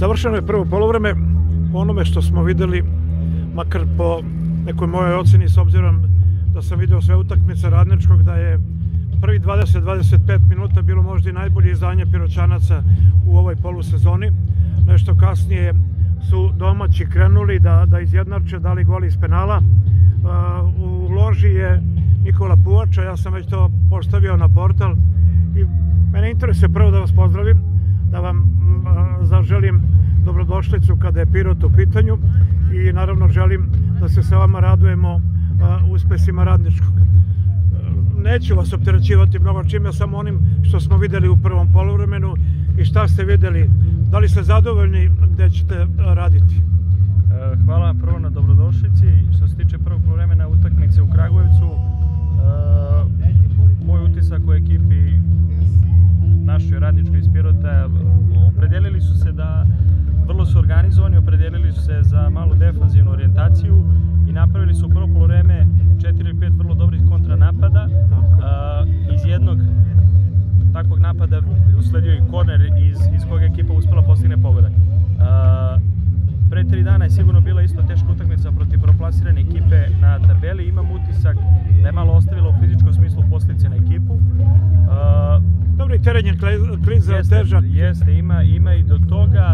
Završeno je prvo poluvreme. Po onome što smo videli, makar po nekoj mojoj oceni, s obzirom da sam video sve utakmice Radničkog, da je prvi 20-25 minuta bilo možda i najbolje izdanje Piroćanaca u ovoj polusezoni. Nešto kasnije su domaći krenuli da izjednače, dali gol iz penala. U loži je Nikola Puvača, ja sam već to postavio na portal i mene interesuje prvo da vas pozdravim, da vam zaželim dobrodošlicu kada je Pirot u pitanju i naravno želim da se sa vama radujemo uspesima Radničkog. Neću vas opterećivati mnogo čime, samo onim što smo videli u prvom poluvremenu i šta ste videli. Da li ste zadovoljni gde ćete raditi? Hvala vam prvo na dobrodošlici. Što se tiče prvog poluvremena utakmice u Kragujevcu, moj utisak o ekipi našoj Radničkoj iz Pirota, opredelili su se da vrlo su organizovani, opredelili su se za malu defanzivnu orijentaciju i napravili su u prvo poluvreme 4 ili 5 vrlo dobrih kontranapada. Iz jednog takvog napada usledio i korner iz kojeg ekipa uspela postigne pogodak. Pre 3 dana je sigurno bila isto teška utakmica protiv proplasirane ekipe na tabeli. Imam utisak da je malo ostavila u fizičkom smislu posljedice na ekipu. Dobro, i teren je kliza, težak. Jeste, ima i do toga.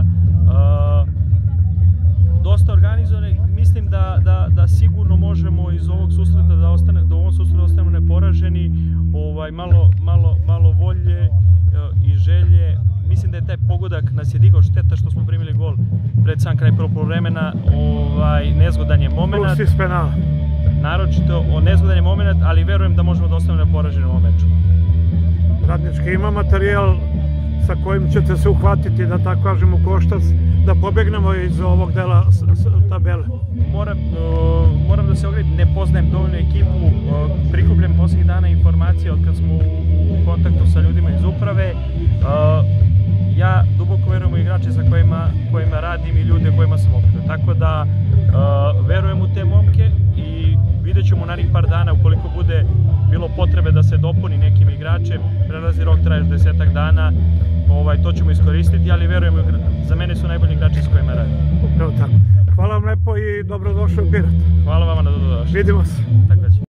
Dosta organizovane. Mislim da sigurno možemo iz ovog susreta da u ovom susretu ostanemo neporaženi. Malo volje i želje. Mislim da je taj pogodak nas je digao, šteta što smo primili gol pred sam kraj prvog poluvremena. Nezgodan je moment. Plus iz penala. Naročito nezgodan je moment, ali verujem da možemo da ostanemo neporaženi u ovom meču. Radnički ima materijal sa kojim ćete se uhvatiti, da tako kažem, u koštac, da pobegnemo iz ovog dela tabele. Moram da se ogledam, ne poznajem dovoljno ekipu, prikupljam posljednjih dana informacije od kad smo u kontaktu sa ljudima iz uprave. Ja duboko verujem u igrače sa kojima radim i ljude kojima sam okrenuo. Tako da verujem u te momke i vidjet ćemo narednih par dana ukoliko bude bilo potrebe da se dopuni nekim igračem. Prelazni rok traje 10-ak dana, to ćemo iskoristiti, ali verujem, za mene su najbolji igrači s kojima radim. Upravo tako. Hvala vam lepo i dobrodošli u Pirot. Hvala vama na dobrodošli. Vidimo se. Tako će.